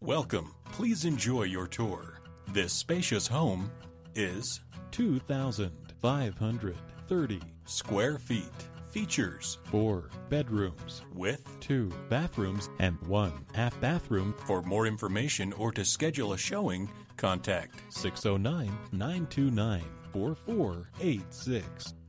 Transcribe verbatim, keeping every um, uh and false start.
Welcome. Please enjoy your tour. This spacious home is two thousand five hundred thirty square feet. Features four bedrooms with two bathrooms and one half bathroom. For more information or to schedule a showing, contact six oh nine, nine two nine, four four eight six.